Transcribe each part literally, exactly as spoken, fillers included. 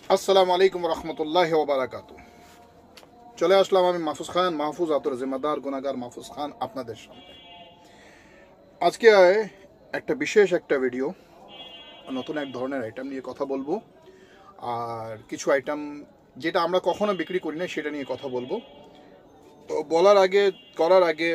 আসসালামু আলাইকুম রহমতুল্লাহি ওয়া বারাকাতুহু। চলে আসলাম আমি মাহফুজ খান, মাহফুজ আতর জিম্মাদার গুনাহগার মাহফুজ খান আপনাদের সামনে। আজকে একটা বিশেষ একটা ভিডিও, নতুন এক ধরনের আইটেম নিয়ে কথা বলবো, আর কিছু আইটেম যেটা আমরা কখনো বিক্রি করি না সেটা নিয়ে কথা বলবো। তো বলার আগে করার আগে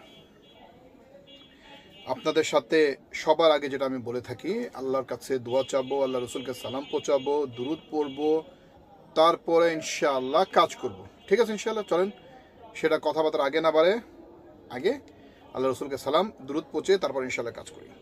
আপনাদের সাথে সবার আগে যেটা আমি বলে থাকি, আল্লাহর কাছে দোয়া চাবো, আল্লাহ রসুলকে সালাম পৌঁছাবো, দুরুদ পড়বো, তারপরে ইনশাআল্লাহ কাজ করব। ঠিক আছে, ইনশাআল্লাহ চলেন সেটা কথাবার্তার আগে না বাড়ে আগে আল্লাহ রসুলকে সালাম দুরুদ পৌঁছে তারপর ইনশাআল্লাহ কাজ করি।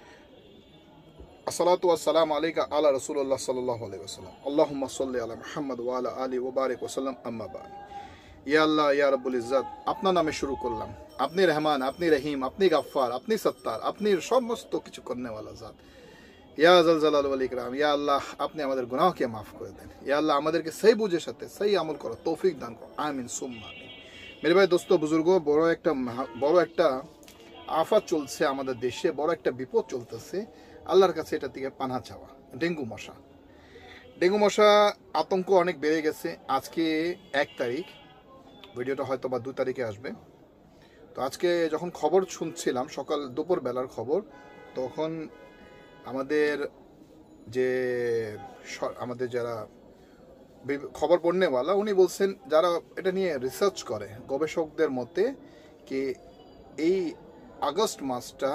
আসসালাতু ওয়াসসালামু আলাইকা আলা রাসূলিল্লাহ সাল্লাল্লাহু আলাইহি ওয়াসাল্লাম। আল্লাহুম্মা সাল্লি আলা মুহাম্মদ ওয়া আলা আলি ওয়া বারিক ওয়াসাল্লাম, আম্মা বা'দ। ইয়া আল্লাহ ইয়া রাব্বুল ইজ্জাত, আপনার নামে শুরু করলাম। আপনি রহমান, আপনি রহিম, আপনি গাফফার, আপনি সত্তার, আপনি সমস্ত কিছু করনেওয়ালা জাত। ইয়া জাল জালাল ওয়াল ইকরাম, ইয়া আল্লাহ আপনি আমাদের গুনাহকে মাফ করে দেন। ইয়া আল্লাহ আমাদেরকে সেই বুঝের সাথে সেই আমল করার তৌফিক দান করো, আমিন সুম্মা আমিন। মেরে ভাই দোস্ত বুজুর্গ, বড় একটা বড় একটা আফাত চলছে আমাদের দেশে, বড় একটা বিপদ চলতেছে। আল্লাহর কাছে এটা থেকে পানা চাওয়া, ডেঙ্গু মশা। ডেঙ্গু মশা আতঙ্ক অনেক বেড়ে গেছে। আজকে এক তারিখ, ভিডিওটা হয়তো বা দু তারিখে আসবে। তো আজকে যখন খবর শুনছিলাম, সকাল দুপুর বেলার খবর, তখন আমাদের যে আমাদের যারা খবর পড়নেওয়ালা উনি বলছেন, যারা এটা নিয়ে রিসার্চ করে গবেষকদের মতে, কি এই আগস্ট মাসটা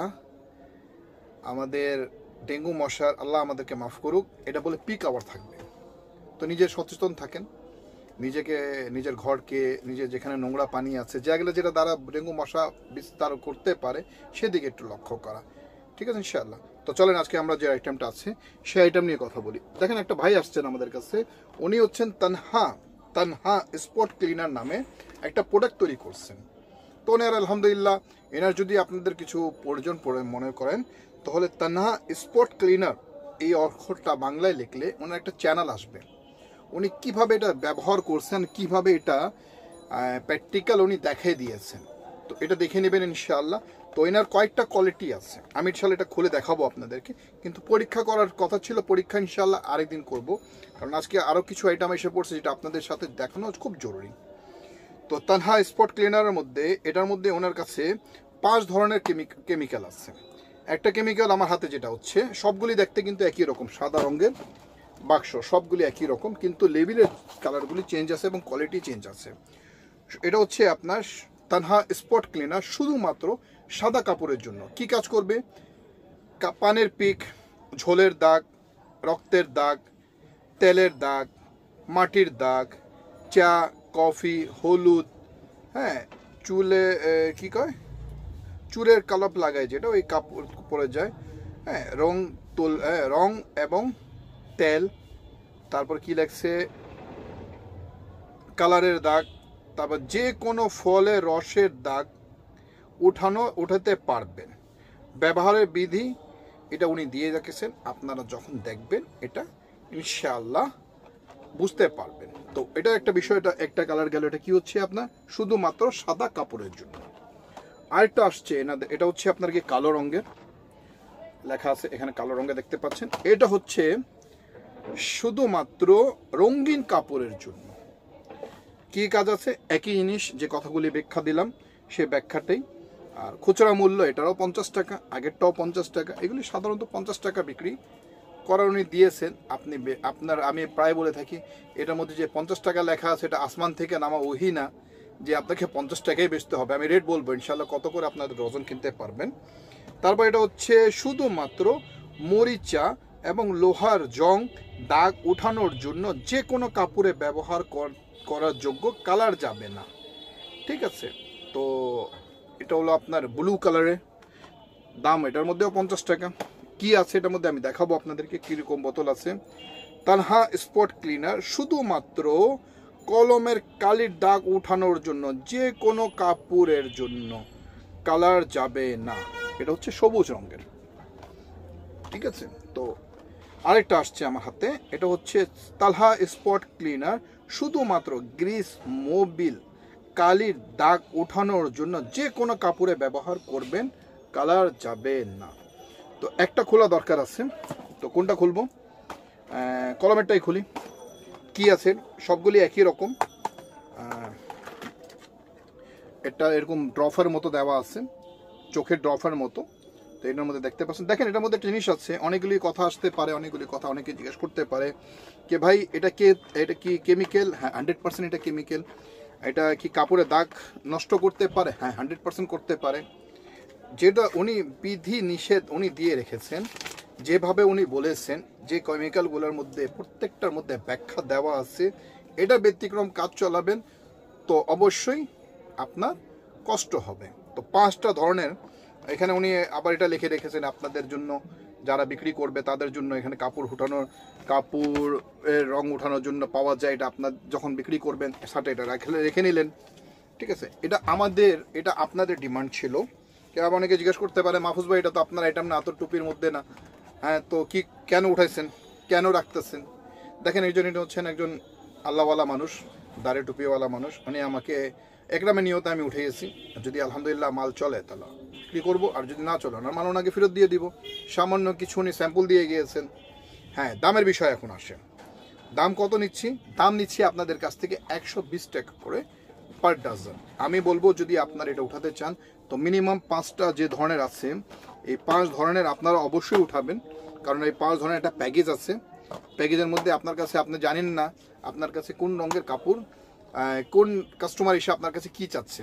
আমাদের ডেঙ্গু মশার, আল্লাহ আমাদেরকে মাফ করুক, এটা বলে পিক আওয়ার থাকবে। তো নিজে সচেতন থাকেন, নিজেকে, নিজের ঘরকে, নিজের যেখানে নোংরা পানি আছে, যেগুলো যেটা দ্বারা ডেঙ্গু মশা বিস্তার করতে পারে সেদিকে একটু লক্ষ্য করা। ঠিক আছে ইনশাআল্লাহ। তো চলেন আজকে আমরা যে আইটেমটা আছে সেই আইটেম নিয়ে কথা বলি। দেখেন, একটা ভাই আসছেন আমাদের কাছে, উনি হচ্ছেন তানহা তানহা স্পট ক্লিনার নামে একটা প্রোডাক্ট তৈরি করছেন। তো ওনার আলহামদুলিল্লাহ, এনার যদি আপনাদের কিছু প্রয়োজন পড়ে মনে করেন, তাহলে তানহা স্পট ক্লিনার এই অক্ষরটা বাংলায় লিখলে ওনার একটা চ্যানেল আসবে। উনি কিভাবে এটা ব্যবহার করছেন, কিভাবে এটা প্র্যাকটিক্যাল উনি দেখাই দিয়েছেন। তো এটা দেখে নেবেন ইনশাআল্লাহ। তো এনার কয়েকটা কোয়ালিটি আছে, আমি ইনশাআল্লাহ এটা খুলে দেখাবো আপনাদেরকে, কিন্তু পরীক্ষা করার কথা ছিল, পরীক্ষা ইনশাআল্লাহ আরেকদিন করব, কারণ আজকে আরও কিছু আইটেম এসে পড়ছে যেটা আপনাদের সাথে দেখানো খুব জরুরি। তো তানহা স্পট ক্লিনারের মধ্যে, এটার মধ্যে ওনার কাছে পাঁচ ধরনের কেমিক্যাল আছে। একটা কেমিক্যাল আমার হাতে যেটা হচ্ছে, সবগুলি দেখতে কিন্তু একই রকম, সাদা রঙের বাক্স, সবগুলি একই রকম, কিন্তু লেবেলের কালারগুলি চেঞ্জ আছে এবং কোয়ালিটি চেঞ্জ আছে। এটা হচ্ছে আপনার তানহা স্পট ক্লিনার, শুধুমাত্র সাদা কাপড়ের জন্য। কি কাজ করবে? পানের পিক, ঝোলের দাগ, রক্তের দাগ, তেলের দাগ, মাটির দাগ, চা, কফি, হলুদ, হ্যাঁ, চুলে কি কয়, চুলের কালাপ লাগায় যেটা, ওই কাপড় পরে যায়, হ্যাঁ, রং তুল রং এবং তেল, তারপর কি লাগছে, কালারের দাগ, তারপর যে কোনো ফলের রসের দাগ উঠানো উঠাতে পারবেন। ব্যবহারের বিধি এটা উনি দিয়ে রেখেছেন, আপনারা যখন দেখবেন এটা ইনশাআল্লাহ বুঝতে পারবেন। তো এটা একটা বিষয়, এটা একটা কালার গেল, এটা কি হচ্ছে আপনার শুধুমাত্র সাদা কাপড়ের জন্য। আরেকটা আসছে এনাদের, এটা হচ্ছে আপনার কি কালো রঙের লেখা আছে এখানে, কালো রঙে দেখতে পাচ্ছেন, এটা হচ্ছে শুধুমাত্র রঙিন কাপড়ের জন্য। কি কাজ আছে? একই জিনিস, যে কথাগুলি ব্যাখ্যা দিলাম সে ব্যাখ্যাটাই। আর খুচরা মূল্য এটারও পঞ্চাশ টাকা, আগেরটাও পঞ্চাশ টাকা, এগুলি সাধারণত পঞ্চাশ টাকা বিক্রি করার উনি দিয়েছেন। আপনি আপনার, আমি প্রায় বলে থাকি, এটার মধ্যে যে পঞ্চাশ টাকা লেখা আছে এটা আসমান থেকে নামা ওহি না যে আপনাকে পঞ্চাশ টাকাই বেচতে হবে। আমি রেট বলবো ইনশাল্লাহ কত করে আপনাদের ডজন কিনতে পারবেন। তারপর এটা হচ্ছে শুধুমাত্র মরিচা এবং লোহার জং দাগ উঠানোর জন্য, যে কোনো কাপড়ে ব্যবহার করার যোগ্য, কালার যাবে না। ঠিক আছে, তো এটা হলো আপনার ব্লু কালারের দাম, এটার মধ্যেও পঞ্চাশ টাকা। কি আছে এটার মধ্যে আমি দেখাবো আপনাদেরকে, কিরকম বোতল আছে। তানহা স্পট ক্লিনার শুধুমাত্র কলমের কালির দাগ উঠানোর জন্য, যে কোনো কাপড়ের জন্য, কালার যাবে না। এটা হচ্ছে সবুজ রঙের। ঠিক আছে, তো আরেকটা আসছে আমার হাতে, এটা হচ্ছে তানহা স্পট ক্লিনার শুধুমাত্র গ্রিস, মোবিল, কালির দাগ উঠানোর জন্য, যে কোনো কাপড়ে ব্যবহার করবেন, কালার যাবে না। তো একটা খোলা দরকার আছে, তো কোনটা খুলবো? কলমেরটাই খুলি। কি আছে সবগুলি একই রকম। এটা এরকম ড্রফের মতো দেওয়া আছে, চোখের ড্রফের মতো। তো এটার মধ্যে দেখতে পাচ্ছেন, দেখেন এটার মধ্যে একটা জিনিস আছে, অনেকগুলি কথা আসতে পারে, অনেকগুলি কথা অনেকে জিজ্ঞেস করতে পারে যে ভাই এটা কে, এটা কি কেমিক্যাল? হ্যাঁ হান্ড্রেড পার্সেন্ট এটা কেমিক্যাল। এটা কি কাপড়ে দাগ নষ্ট করতে পারে? হ্যাঁ হান্ড্রেড পার্সেন্ট করতে পারে। যেটা উনি বিধি নিষেধ উনি দিয়ে রেখেছেন, যেভাবে উনি বলেছেন যে কেমিক্যালগুলোর মধ্যে প্রত্যেকটার মধ্যে ব্যাখ্যা দেওয়া আছে, এটা ব্যতিক্রম কাজ চালাবেন তো অবশ্যই আপনার কষ্ট হবে। তো পাঁচটা ধরনের এখানে উনি আবার এটা লিখে রেখেছেন আপনাদের জন্য, যারা বিক্রি করবে তাদের জন্য। এখানে কাপড় উঠানোর, কাপড়ের রং উঠানোর জন্য পাওয়া যায়, এটা আপনার যখন বিক্রি করবেন সাথে এটা রেখে রেখে নিলেন, ঠিক আছে। এটা আমাদের, এটা আপনাদের ডিমান্ড ছিল। কেউ আবার অনেকে জিজ্ঞেস করতে পারে মাহফুজ ভাই এটা তো আপনার আইটেম না, এত টুপির মধ্যে না, হ্যাঁ তো কি কেন উঠাইছেন, কেন রাখতেছেন? দেখেন একজন, এটা হচ্ছেন একজন আল্লাহওয়ালা মানুষ, দাড়ি টুপিওয়ালা মানুষ। উনি আমাকে একরামে নিয়তে আমি উঠে গেছি, যদি আলহামদুলিল্লাহ মাল চলে তাহলে বিক্রি করবো, আর যদি না চলে ওনার মাল ওনাকে ফেরত দিয়ে দিব। সামান্য কিছু উনি স্যাম্পল দিয়ে গিয়েছেন। হ্যাঁ দামের বিষয় এখন আসে, দাম কত নিচ্ছি? দাম নিচ্ছি আপনাদের কাছ থেকে একশো বিশ টাকা করে পার ডাজন। আমি বলবো যদি আপনারা এটা উঠাতে চান তো মিনিমাম পাঁচটা যে ধরনের আছে, এই পাঁচ ধরনের আপনারা অবশ্যই উঠাবেন, কারণ এই পাঁচ ধরনের একটা প্যাকেজ আছে। প্যাকেজের মধ্যে আপনার কাছে, আপনি জানেন না আপনার কাছে কোন রঙের কাপড়, কোন কাস্টমার এসে আপনার কাছে কি চাচ্ছে,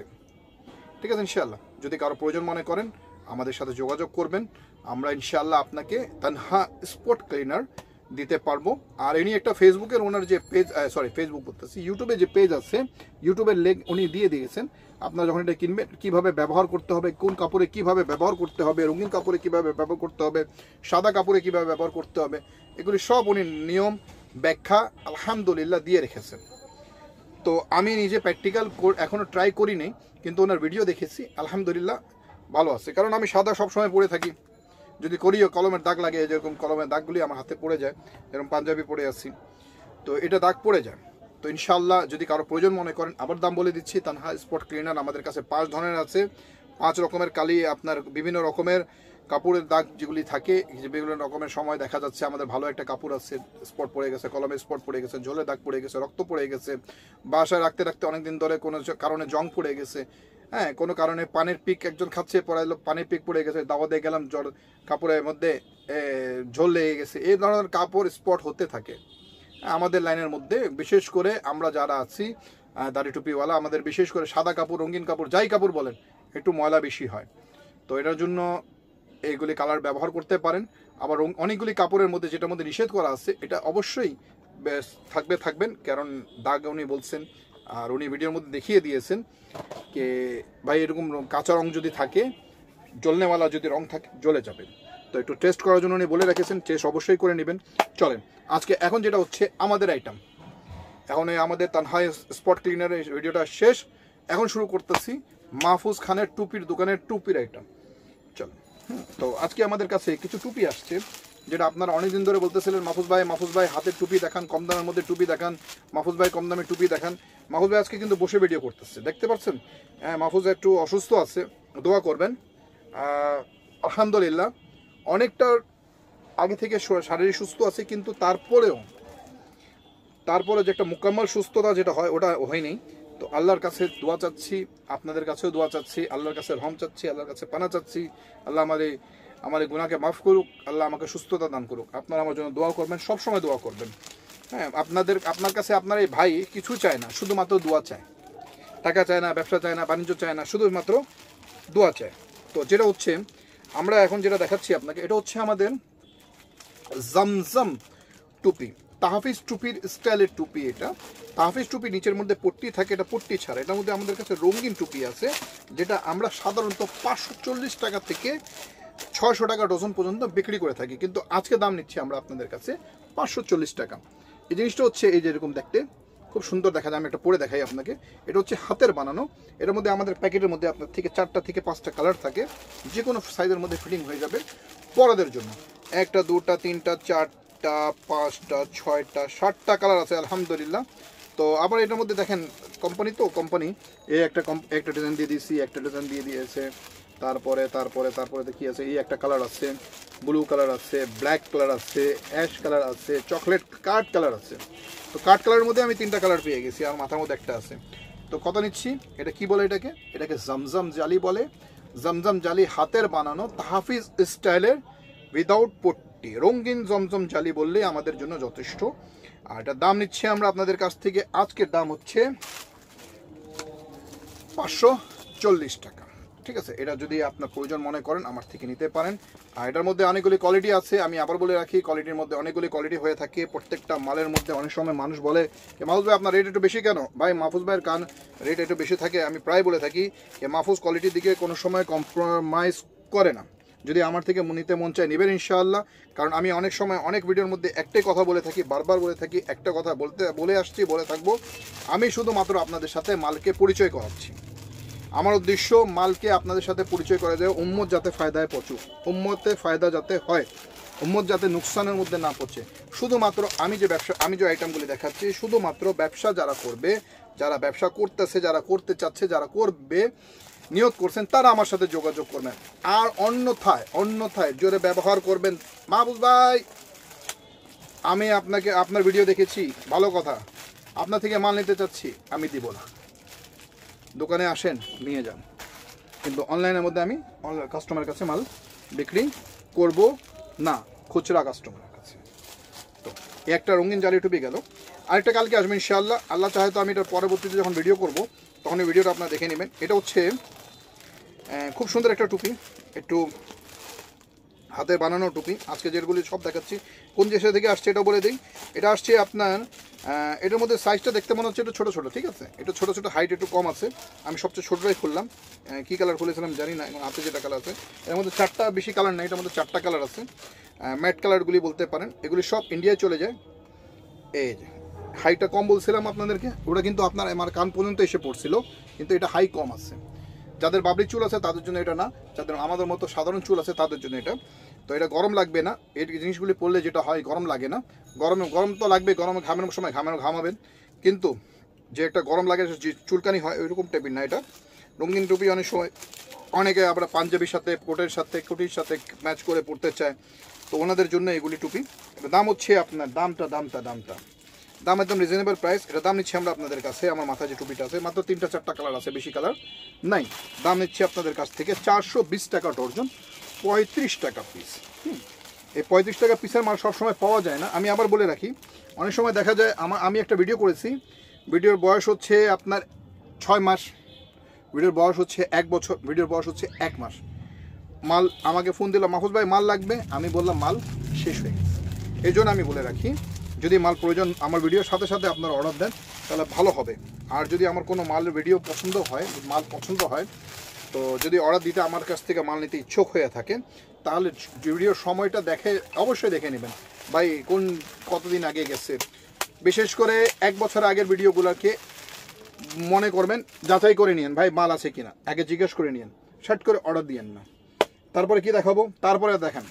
ঠিক আছে। ইনশাআল্লাহ যদি কারো প্রয়োজন মনে করেন আমাদের সাথে যোগাযোগ করবেন, আমরা ইনশাআল্লাহ আপনাকে তানহা স্পট ক্লিনার দিতে পারবো। আর ইনি একটা ফেসবুকের ওনার যে পেজ, সরি ফেসবুক বলতেছি, ইউটিউবে যে পেজ আছে, ইউটিউবের লিংক উনি দিয়ে দিয়েছেন। আপনারা যখন এটা কিনবেন কীভাবে ব্যবহার করতে হবে, কোন কাপড়ে কীভাবে ব্যবহার করতে হবে, রঙিন কাপড়ে কীভাবে ব্যবহার করতে হবে, সাদা কাপড়ে কীভাবে ব্যবহার করতে হবে, এগুলি সব উনি নিয়ম ব্যাখ্যা আলহামদুলিল্লাহ দিয়ে রেখেছেন। তো আমি নিজে প্র্যাকটিক্যাল এখনও ট্রাই করিনি, কিন্তু ওনার ভিডিও দেখেছি, আলহামদুলিল্লাহ ভালো আছে। কারণ আমি সাদা সবসময় পরে থাকি, যদি করিও কলমের দাগ লাগে, যেরকম কলমের দাগগুলি আমার হাতে পড়ে যায়, যেরকম পাঞ্জাবি পরে আছি তো এটা দাগ পড়ে যায়। তো ইনশাআল্লাহ যদি কারো প্রয়োজন মনে করেন, আবার দাম বলে দিচ্ছি, তানহা স্পট ক্লিনার আমাদের কাছে পাঁচ ধরনের আছে, পাঁচ রকমের কালি, আপনার বিভিন্ন রকমের কাপড়ের দাগ যেগুলি থাকে, বিভিন্ন রকমের সময় দেখা যাচ্ছে আমাদের ভালো একটা কাপড় আছে, স্পট পড়ে গেছে, কলমে স্পট পড়ে গেছে, ঝোলে দাগ পড়ে গেছে, রক্ত পড়ে গেছে, বাসায় রাখতে রাখতে অনেকদিন ধরে কোনো কারণে জং পড়ে গেছে, হ্যাঁ কোনো কারণে পানির পিক একজন খাচ্ছে, পড়াইলো পানির পিক পড়ে গেছে, দাওয়া দিয়ে গেলাম জ্বর, কাপড়ের মধ্যে ঝোল লেগে গেছে, এই ধরনের কাপড় স্পট হতে থাকে আমাদের লাইনের মধ্যে। বিশেষ করে আমরা যারা আছি দাড়ি টুপিওয়ালা, আমাদের বিশেষ করে সাদা কাপড়, রঙিন কাপড়, যাই কাপড় বলেন, একটু ময়লা বেশি হয়। তো এটার জন্য এইগুলি কালার ব্যবহার করতে পারেন। আবার অনেকগুলি কাপড়ের মধ্যে যেটার মধ্যে নিষেধ করা আছে, এটা অবশ্যই থাকবে থাকবেন, কারণ দাগ উনি বলছেন, আর উনি ভিডিওর মধ্যে দেখিয়ে দিয়েছেন যে ভাই এরকম কাঁচা রং যদি থাকে, জ্বলনেওয়ালা যদি রং থাকে জ্বলে যাবে। তো একটু টেস্ট করার জন্য উনি বলে রেখেছেন, টেস্ট অবশ্যই করে নেবেন। চলেন আজকে এখন যেটা হচ্ছে আমাদের আইটেম, এখন আমাদের তানহা স্পট ক্লিনারের ভিডিওটা শেষ, এখন শুরু করতেছি মাহফুজ খানের টুপির দোকানের টুপির আইটেম। চলেন। তো আজকে আমাদের কাছে কিছু টুপি আসছে, যেটা আপনারা অনেকদিন ধরে বলতেছিলেন মাহফুজ ভাই, মাহফুজ ভাই হাতের টুপি দেখান, কম দামের মধ্যে টুপি দেখান, মাহফুজ ভাই কম দামের টুপি দেখান। মাহফুজ ভাই আজকে কিন্তু বসে ভিডিও করতেছে, দেখতে পাচ্ছেন। হ্যাঁ মাহফুজ একটু অসুস্থ আছে, দোয়া করবেন। আলহামদুলিল্লাহ অনেকটা আগে থেকে শারীরিক সুস্থ আছে, কিন্তু তারপরেও তারপরে যে একটা মোকাম্মল সুস্থতা যেটা হয় ওটা হয়নি। তো আল্লাহর কাছে দোয়া চাচ্ছি, আপনাদের কাছেও দোয়া চাচ্ছি, আল্লাহর কাছে রহম চাচ্ছি, আল্লাহর কাছে পানা চাচ্ছি, আল্লাহ আমাদের আমার এই গুনাহকে মাফ করুক, আল্লাহ আমাকে সুস্থতা দান করুক। আপনারা আমার জন্য দোয়া করবেন, সবসময় দোয়া করবেন। হ্যাঁ আপনাদের আপনার কাছে আপনার এই ভাই কিছু চায় না, শুধুমাত্র দোয়া চায়, টাকা চায় না, ব্যবসা চায় না, বাণিজ্য চায় না, শুধুমাত্র দোয়া চায়। তো যেটা হচ্ছে আমরা এখন যেটা দেখাচ্ছি আপনাকে, এটা হচ্ছে আমাদের জমজম টুপি, তাহফিজ টুপির স্টাইলের টুপি। এটা তাহফিজ টুপি নিচের মধ্যে পট্টি থাকে, এটা পট্টি ছাড়া। এটার মধ্যে আমাদের কাছে রঙিন টুপি আছে, যেটা আমরা সাধারণত পাঁচশো চল্লিশ টাকা থেকে ছয়শো টাকা ডজন পর্যন্ত বিক্রি করে থাকি, কিন্তু আজকে দাম নিচ্ছি আমরা আপনাদের কাছে পাঁচশো চল্লিশ টাকা। এই জিনিসটা হচ্ছে এই যেরকম দেখতে খুব সুন্দর দেখা যায়, আমি একটা পরে দেখাই আপনাকে। এটা হচ্ছে হাতের বানানো, এটার মধ্যে আমাদের প্যাকেটের মধ্যে আপনার থেকে চারটা থেকে পাঁচটা কালার থাকে, যে কোনো সাইজের মধ্যে ফিটিং হয়ে যাবে পরাদের জন্য। একটা দুটা তিনটা চারটা পাঁচটা ছয়টা সাতটা কালার আছে আলহামদুলিল্লাহ। তো আবার এটার মধ্যে দেখেন কোম্পানি, তো কোম্পানি এই একটা একটা ডিজাইন দিয়ে দিয়েছি, একটা ডিজাইন দিয়ে দিয়েছে, তারপরে তারপরে তারপরে দেখি আছে এই একটা কালার আছে, ব্লু কালার আছে, ব্ল্যাক কালার আছে, অ্যাশ কালার আছে, চকলেট কার্ড কালার আছে। তো তো কাঠ কালারের মধ্যে আমি তিনটা কালার পেয়ে গেছি, আর মাথার মধ্যে একটা আছে। তো কত নিচ্ছি? এটা কি বলে এটাকে? এটাকে জমজম জালি বলে। জমজম জালি হাতের বানানো তাহফিজ স্টাইলের উইদাউট পট্টি, রঙিন জমজম জালি বললেই আমাদের জন্য যথেষ্ট। আর এটার দাম নিচ্ছি আমরা আপনাদের কাছ থেকে, আজকের দাম হচ্ছে পাঁচশো চল্লিশ টাকা। ঠিক আছে, এটা যদি আপনার প্রয়োজন মনে করেন আমার থেকে নিতে পারেন। আর এটার মধ্যে অনেকগুলি কোয়ালিটি আছে, আমি আবার বলে রাখি কোয়ালিটির মধ্যে অনেকগুলি কোয়ালিটি হয়ে থাকে। প্রত্যেকটা মালের মধ্যে অনেক সময় মানুষ বলে যে মাহফুজ ভাই আপনার রেট একটু বেশি কেন? ভাই মাহফুজ ভাইয়ের কান রেট একটু বেশি থাকে, আমি প্রায় বলে থাকি যে মাহফুজ কোয়ালিটির দিকে কোনো সময় কম্প্রোমাইজ করে না। যদি আমার থেকে নিতে মন চায় নেবেন ইনশাআল্লাহ। কারণ আমি অনেক সময় অনেক ভিডিওর মধ্যে একটাই কথা বলে থাকি, বারবার বলে থাকি, একটা কথা বলতে বলে আসছি, বলে থাকবো। আমি শুধুমাত্র আপনাদের সাথে মালকে পরিচয় করাচ্ছি। আমার উদ্দেশ্য মালকে আপনাদের সাথে পরিচয় করে দেয়, উম্মত যাতে ফায়দায় পৌঁছুক, উম্মতে ফায়দা যাতে হয়, উম্মত যাতে নুকসানের মধ্যে না পড়ছে। শুধুমাত্র আমি যে ব্যবসা আমি যে আইটেমগুলি দেখাচ্ছি, শুধুমাত্র ব্যবসা যারা করবে, যারা ব্যবসা করতেছে, যারা করতে চাচ্ছে, যারা করবে নিয়ত করছেন, তারা আমার সাথে যোগাযোগ করবেন। আর অন্যথায় অন্যথায় জোরে ব্যবহার করবেন, মাহফুজ ভাই আমি আপনাকে আপনার ভিডিও দেখেছি, ভালো কথা, আপনার থেকে মাল নিতে চাচ্ছি, আমি দিব না। দোকানে আসেন নিয়ে যান, কিন্তু অনলাইনের মধ্যে আমি কাস্টমারের কাছে মাল বিক্রি করব না, খুচরা কাস্টমারের কাছে। তো একটা রঙিন জালি টুপি গেল, আরেকটা কালকে আসবে ইনশাআল্লাহ। আল্লাহ চাহে তো আমি এটার পরবর্তীতে যখন ভিডিও করব তখন এই ভিডিওটা আপনারা দেখে নেবেন। এটা হচ্ছে খুব সুন্দর একটা টুপি, একটু হাতে বানানো টুপি। আজকে যেগুলি সব দেখাচ্ছি কোন দেশে থেকে আসছে এটা বলে দিই। এটা আসছে আপনার, এটার মধ্যে সাইজটা দেখতে মনে হচ্ছে একটু ছোটো ছোটো, ঠিক আছে, একটু ছোটো ছোটো, হাইট একটু কম আছে। আমি সবচেয়ে ছোটোটাই খুললাম, কী কালার খুলেছিলাম জানি না, এখন হাতে যেটা কালার আছে এর মধ্যে চারটা, বেশি কালার নেই, এটার মধ্যে চারটা কালার আছে, ম্যাট কালারগুলি বলতে পারেন। এগুলি সব ইন্ডিয়ায় চলে যায়। এই যে হাইটটা কম বলছিলাম আপনাদেরকে, ওটা কিন্তু আপনার আমার কান পর্যন্ত এসে পড়ছিল, কিন্তু এটা হাই কম আছে। যাদের বাবরি চুল আছে তাদের জন্য এটা না, যাদের আমাদের মতো সাধারণ চুল আছে তাদের জন্য এটা। তো এটা গরম লাগবে না, এই জিনিসগুলি পরলে যেটা হয় গরম লাগে না। গরমে গরম তো লাগবে, গরমে ঘামানোর সময় ঘামানো ঘামাবেন, কিন্তু যে একটা গরম লাগে যে চুলকানি হয় ওইরকম টাইপের না এটা। রঙিন টুপি অনেক সময় অনেকে আমরা পাঞ্জাবির সাথে, কোটের সাথে, কোটির সাথে ম্যাচ করে পরতে চায়, তো ওনাদের জন্য এগুলি টুপি। দাম হচ্ছে আপনার, দামটা দামটা দামটা দাম একদম রিজনেবল প্রাইস। এটা দাম নিচ্ছি আমরা আপনাদের কাছে, আমার মাথায় যে টুপিটা আছে মাত্র তিনটা চারটা কালার আছে, বেশি কালার নাই। দাম নিচ্ছি আপনাদের কাছ থেকে চারশো বিশ টাকা ডর্জন, পঁয়ত্রিশ টাকা পিস। হুম, এই পঁয়ত্রিশ টাকা পিসের মাল সবসময় পাওয়া যায় না। আমি আবার বলে রাখি, অনেক সময় দেখা যায় আমার, আমি একটা ভিডিও করেছি, ভিডিওর বয়স হচ্ছে আপনার ছয় মাস, ভিডিওর বয়স হচ্ছে এক বছর, ভিডিওর বয়স হচ্ছে এক মাস। মাল আমাকে ফোন দিল, মাহফুজ ভাই মাল লাগবে, আমি বললাম মাল শেষ হয়ে গেছে। এই জন্য আমি বলে রাখি, যদি মাল প্রয়োজন আমার ভিডিওর সাথে সাথে আপনারা অর্ডার দেন তাহলে ভালো হবে। আর যদি আমার কোনো মালের ভিডিও পছন্দ হয়, মাল পছন্দ হয়, তো যদি অর্ডার দিতে আমার কাছ থেকে মাল নিতে ইচ্ছুক হয়ে থাকেন, তাহলে ভিডিওর সময়টা দেখে অবশ্যই দেখে নেবেন ভাই কোন কতদিন আগে গেছে। বিশেষ করে এক বছর আগের ভিডিওগুলোকে মনে করবেন, যাচাই করে নিন ভাই মাল আছে কিনা, আগে জিজ্ঞেস করে নিন, শার্ট করে অর্ডার দিয়েন না। তারপরে কি দেখাবো, তারপরে দেখেন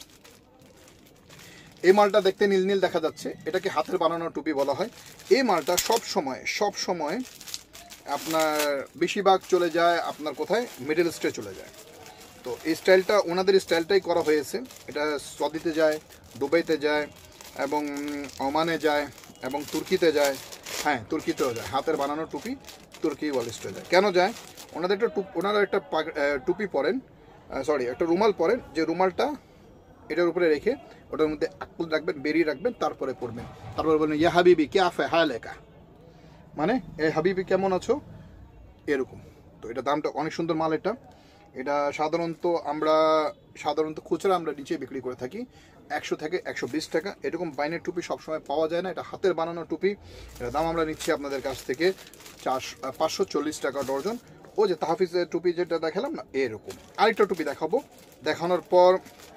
এই মালটা দেখতে নীল নীল দেখা যাচ্ছে, এটাকে হাতের বানানো টুপি বলা হয়। এই মালটা সব সময় সব সময় আপনার বেশিরভাগ চলে যায় আপনার কোথায়, মিডল ইস্টে চলে যায়। তো এই স্টাইলটা ওনাদের স্টাইলটাই করা হয়েছে। এটা সৌদিতে যায়, দুবাইতে যায়, এবং ওমানে যায়, এবং তুর্কিতে যায়। হ্যাঁ, তুর্কিতেও যায়। হাতের বানানো টুপি তুর্কি ওয়ালিস্টে যায়। কেন যায়? ওনাদের একটা টুপ ওনারা একটা টুপি পরেন, সরি একটা রুমাল পরেন, যে রুমালটা এটার উপরে রেখে ওটার মধ্যে আকুল রাখবেন, বেরিয়ে রাখবেন, তারপরে পড়বেন। তারপরে বলবেন ইয়া হাবিবি কে আফে হ্যাঁ লেখা, মানে এ হাবিবি কেমন আছো, এরকম। তো এটা দামটা অনেক সুন্দর মাল। এটা এটা সাধারণত আমরা সাধারণত খুচরা আমরা নিচে বিক্রি করে থাকি একশো থেকে একশো বিশ টাকা। এরকম বাইনের টুপি সবসময় পাওয়া যায় না, এটা হাতের বানানো টুপি। এটা দাম আমরা নিচ্ছি আপনাদের কাছ থেকে চারশো পাঁচশো চল্লিশ টাকা ডর্জন। ও যে তাহফিজের টুপি যেটা দেখালাম না, এরকম আরেকটা টুপি দেখাবো। দেখানোর পর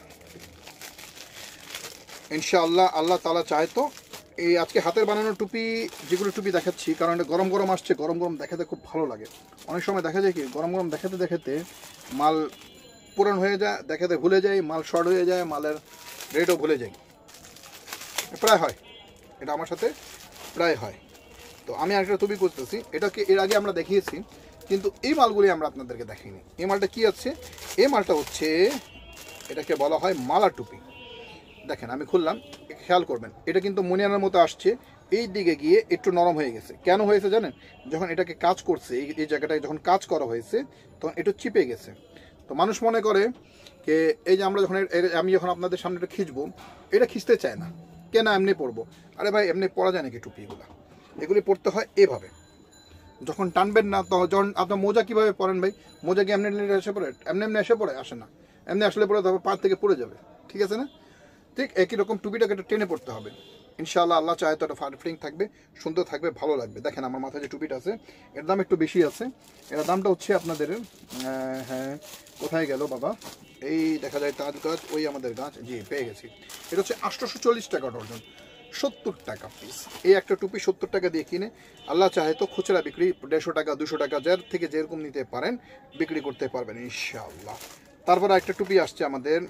ইনশাআল্লাহ আল্লাহ তাআলা চায় তো এই আজকে হাতের বানানো টুপি যেগুলো টুপি দেখাচ্ছি, কারণ এটা গরম গরম আসছে, গরম গরম দেখাতে খুব ভালো লাগে। অনেক সময় দেখা যায় কি গরম গরম দেখাতে দেখাতে মাল পুরান হয়ে যায়, দেখাতে ভুলে যায়, মাল শর্ট হয়ে যায়, মালের রেটও ভুলে যায়, প্রায় হয়, এটা আমার সাথে প্রায় হয়। তো আমি আরেকটা টুপি করতেছি, এটাকে এর আগে আমরা দেখিয়েছি, কিন্তু এই মালগুলি আমরা আপনাদেরকে দেখিনি। এই মালটা কি আছে? এই মালটা হচ্ছে, এটাকে বলা হয় মালা টুপি। দেখেন আমি খুললাম, খেয়াল করবেন, এটা কিন্তু মনিয়ানার মতো আসছে, এই দিকে গিয়ে একটু নরম হয়ে গেছে। কেন হয়েছে জানেন? যখন এটাকে কাজ করছে, এই এই জায়গাটায় যখন কাজ করা হয়েছে তখন একটু চিপে গেছে। তো মানুষ মনে করে যে এই যে আমরা যখন আমি যখন আপনাদের সামনে এটা খিঁচবো, এটা খিঁচতে চায় না, কেন এমনি পরবো। আরে ভাই, এমনি পরা যায় নাকি টুপিগুলো? এগুলি পরতে হয় এভাবে। যখন টানবেন না তখন যখন আপনার মোজা কীভাবে পরেন ভাই? মোজা কি এমনি এসে পড়ে? এমনি এমনি এসে পড়ে? আসে না। এমনি আসলে পড়ে তবে পা থেকে পড়ে যাবে, ঠিক আছে না? ঠিক একই রকম টুপিটাকে একটা টেনে পড়তে হবে। ইনশাআল্লাহ আল্লাহ চায় তো একটা ফাটিং থাকবে, সুন্দর থাকবে, ভালো লাগবে। দেখেন আমার মাথায় যে টুপিটা আছে এর দাম একটু বেশি আছে। এর দামটা হচ্ছে আপনাদের, হ্যাঁ কোথায় গেল বাবা, এই দেখা যায় তাজ গাছ, ওই আমাদের গাছ, জি পেয়ে গেছি। এটা হচ্ছে আটশোশো চল্লিশ টাকা ডর্জন, সত্তর টাকা পিস। এই একটা টুপি সত্তর টাকা দিয়ে কিনে আল্লাহ চাহে তো খুচরা বিক্রি দেড়শো টাকা দুশো টাকা যার থেকে যেরকম নিতে পারেন বিক্রি করতে পারবেন ইনশাআল্লাহ। তারপর একটা টুপি আসছে আমাদের,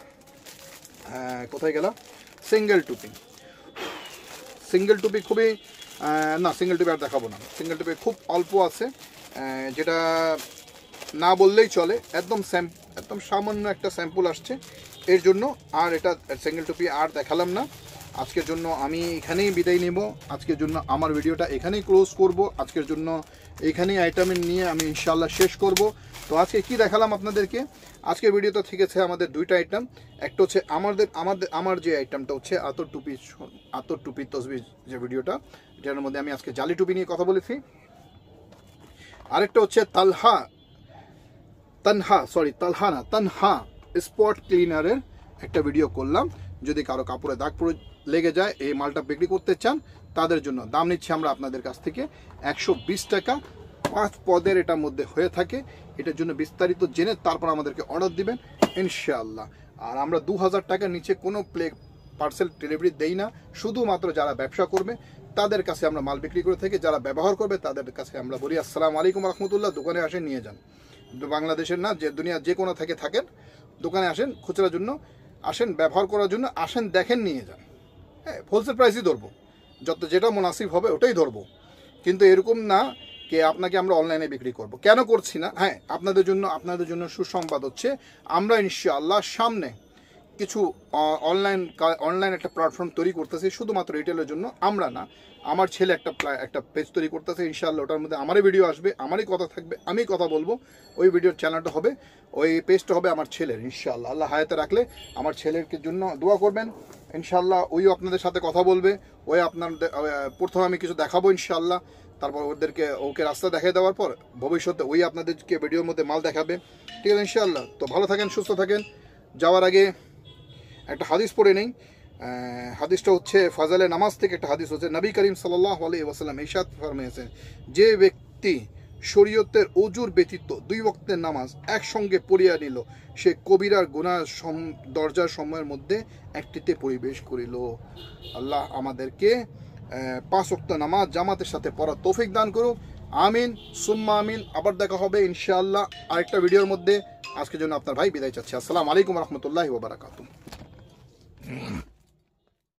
কোথায় গেল, সিঙ্গেল টুপি। সিঙ্গেল টুপি খুবই, না সিঙ্গেল টুপি আর দেখাবো না। সিঙ্গেল টুপি খুব অল্প আছে, যেটা না বললেই চলে, একদম স্যাম একদম সামান্য একটা স্যাম্পল আসছে এর জন্য। আর এটা সিঙ্গেল টুপি আর দেখালাম না। আজকের জন্য আমি এখানেই বিদায় নেব। আজকের জন্য আমার ভিডিওটা এখানেই ক্লোজ করব। আজকের জন্য এইখানেই আইটেম নিয়ে আমি ইনশাআল্লাহ শেষ করব। তো আজকে কি দেখালাম আপনাদেরকে? আজকের ভিডিওতে থেকেছে আমাদের দুইটা আইটেম। একটা হচ্ছে আমাদের আমাদের আমার যে আইটেমটা হচ্ছে আতর টুপি, আতর টুপি তসবির যে ভিডিওটা, যেটার মধ্যে আমি আজকে জালি টুপি নিয়ে কথা বলেছি। আরেকটা হচ্ছে তালহা তানহা সরি তালহা না তানহা স্পট ক্লিনারের একটা ভিডিও করলাম। যদি কারো কাপড়ে দাগ পড়ে লেগে যায়, এই মালটা বিক্রি করতে চান, তাদের জন্য দাম নিচ্ছি আমরা আপনাদের কাছ থেকে একশো বিশ টাকা। পাঁচ পদের এটার মধ্যে হয়ে থাকে। এটার জন্য বিস্তারিত জেনে তারপর আমাদেরকে অর্ডার দিবেন ইনশাআল্লাহ। আর আমরা দু হাজার টাকার নিচে কোনো প্লে পার্সেল ডেলিভারি দেই না। শুধুমাত্র যারা ব্যবসা করবে তাদের কাছে আমরা মাল বিক্রি করে থাকি, যারা ব্যবহার করবে তাদের কাছে আমরা বলি আসসালামু আলাইকুম রহমতুল্লাহ, দোকানে আসেন নিয়ে যান। বাংলাদেশের না, যে দুনিয়া যে কোনো থেকে থাকেন, দোকানে আসেন খুচরার জন্য, আসেন ব্যবহার করার জন্য, আসেন দেখেন নিয়ে যান। হ্যাঁ, হোলসেল প্রাইসই ধরবো, যত যেটা মুনাসিব হবে ওটাই ধরবো। কিন্তু এরকম না কে আপনাকে আমরা অনলাইনে বিক্রি করব। কেন করছি না? হ্যাঁ, আপনাদের জন্য আপনাদের জন্য সুসংবাদ হচ্ছে আমরা ইনশাআল্লাহ সামনে কিছু অনলাইন অনলাইন একটা প্ল্যাটফর্ম তৈরি করতেছি শুধুমাত্র রিটেলের জন্য। আমরা না, আমার ছেলে একটা একটা পেজ তৈরি করতেছে ইনশাআল্লাহ। ওটার মধ্যে আমারই ভিডিও আসবে, আমারই কথা থাকবে, আমি কথা বলবো। ওই ভিডিওর চ্যানেলটা হবে, ওই পেজটা হবে আমার ছেলের ইনশাআল্লাহ। আল্লাহ হায়াতে রাখলে আমার ছেলের জন্য দোয়া করবেন ইনশাআল্লাহ। ওইও আপনাদের সাথে কথা বলবে, ওই আপনাদের প্রথমে আমি কিছু দেখাবো ইনশাআল্লাহ, তারপর ওদেরকে ওকে রাস্তা দেখিয়ে দেওয়ার পর ভবিষ্যতে ওই আপনাদেরকে ভিডিওর মধ্যে মাল দেখাবে, ঠিক আছে ইনশাআল্লাহ। তো ভালো থাকেন, সুস্থ থাকেন। যাওয়ার আগে একটা হাদিস পড়ে নেই। হাদিসটা হচ্ছে ফাজালে নামাজ থেকে একটা হাদিস হচ্ছে, নবী করিম সাল্লাল্লাহু আলাইহি ওয়াসাল্লাম ইরশাদ ফরমিয়েছেন, যে ব্যক্তি শরীয়তের ওজুর ব্যতীত দুই ওয়াক্তের নামাজ একসঙ্গে পড়িয়া নিল, সে কবিরার গুনাহ দরজার সময়ের মধ্যে একটিতে পরিবেশ করিল। আল্লাহ আমাদেরকে পাঁচ ওয়াক্ত নামাজ জামাতের সাথে পড়ার তৌফিক দান করুক, আমিন সুম্মা আমিন। আবার দেখা হবে ইনশাআল্লাহ আরেকটা ভিডিওর মধ্যে। আজকের জন্য আপনার ভাই বিদায় চাচ্ছি। আসসালামু আলাইকুম রহমতুল্লাহি ওয়া বারাকাতুহু।